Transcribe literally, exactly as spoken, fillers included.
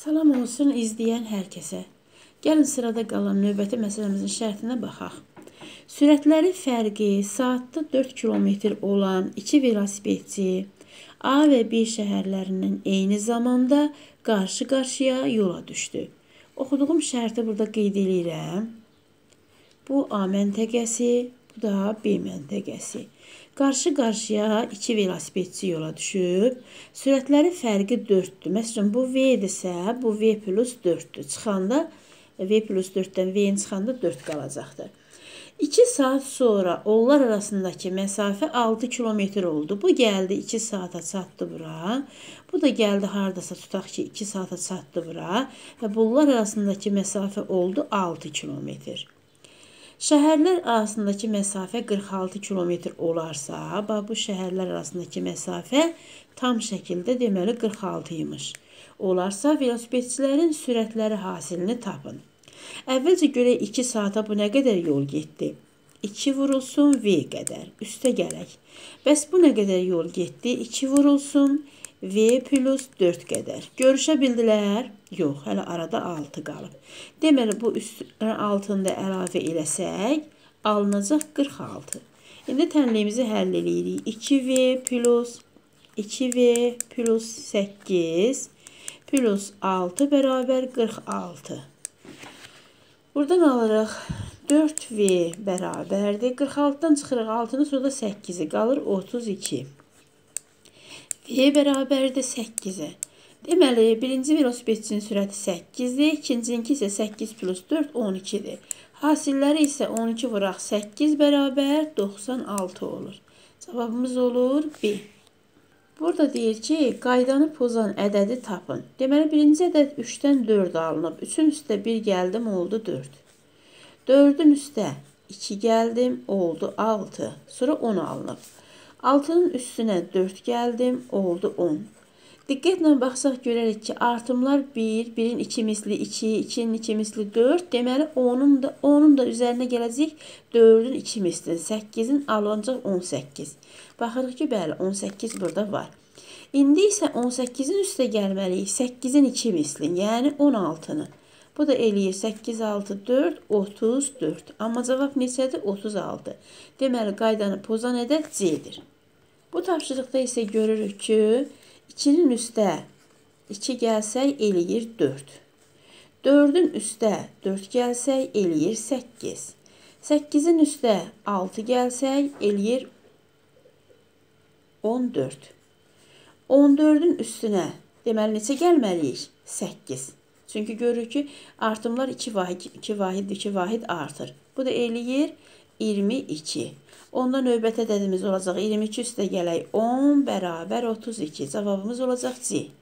Salam olsun izləyən hər kəsə. Gəlin sırada qalan növbəti məsələmizin şərtinə baxaq. Sürətləri fərqi saatda dörd kilometr olan iki velosipedçi A və B şəhərlərindən eyni zamanda qarşı-qarşıya yola düşdü. Oxuduğum şərti burada qeyd edirəm. Bu A məntəqəsi, bu da B məntəqəsi. Qarşı-qarşıya iki velosipedçi yola düşüb. Sürətləri fərqi dörddür. Məsələn, bu V-dirsə, bu V plus dörddür. Çıxanda V plus dörddən V-nin çıxanda dörd qalacaqdır. iki saat sonra onlar arasındakı məsafə altı kilometr oldu. Bu gəldi iki saata çatdı bura. Bu da gəldi hardasa tutaq ki iki saata çatdı bura. Və bunlar arasındakı məsafə oldu altı kilometr. Şəhərlər arasındakı məsafə qırx altı kilometr olarsa, bu şəhərlər arasındakı məsafə tam şəkildə deməli qırx altı imiş. Olarsa, velosipedçilərin sürətləri hasilini tapın. Əvvəlcə görək iki saata bu nə qədər yol getdi? iki vurulsun V qədər. Üstə gələk. Bəs bu nə qədər yol getdi? iki vurulsun V plus dörd qədər. Görüşə bildilər? Yox, hələ arada altı qalıb. Deməli, bu üstünə altında əlavə eləsək, alınacaq qırx altı. İndi tənliyimizi həll edirik. iki V plus iki V plus səkkiz plus altı bərabər qırx altı. Buradan alırıq dörd V bərabərdir. qırx altıdan çıxırıq altını, sonra da səkkizi qalır otuz iki. V bərabərdir səkkizə. Deməli, birinci velosipedçinin sürəti səkkizdir, ikincinki isə səkkiz plus dörd on ikidir. Hasilləri isə on iki vuraq səkkiz bərabər doxsan altı olur. Cavabımız olur B. Burada deyir ki, qaydanı pozan ədədi tapın. Deməli, birinci ədəd üçdən dörd alınıb. üçün üstə bir gəldim, oldu dörd. dördün üstə iki gəldim, oldu altı. Sonra on alınıb. altının üstünə dörd gəldim, oldu on. Diqqətlə baxsaq görərik ki, artımlar bir, birin iki misli iki, ikinin iki misli dörd. Deməli, onun da, onun da üzərinə gələcək dördün iki misli, səkkizin alıncaq on səkkiz. Baxırıq ki, bəli, on səkkiz burada var. İndi isə on səkkizin üstə gəlməliyik, səkkizin iki misli, yəni on altını. Bu da eləyir səkkiz altı dörd, otuz dörd. Amma cavab neçədir? otuz altı. Deməli, qaydanı pozan ədəd C-dir. Bu tapşırıqda isə görürük ki, ikinin üstə iki gəlsək eləyir dörd. dördün üstə dörd gəlsək eləyir səkkiz. səkkizin üstə altı gəlsək eləyir on dörd. on dördün üstünə deməli neçə gəlməliyik? səkkiz. Çünki görürük ki, artımlar iki vahid, iki vahid, iki vahid artır. Bu da eləyir iyirmi iki. Onda növbəti ədədimiz olacaq iyirmi iki üstə gələk on bərabər otuz iki. Cavabımız olacaq C.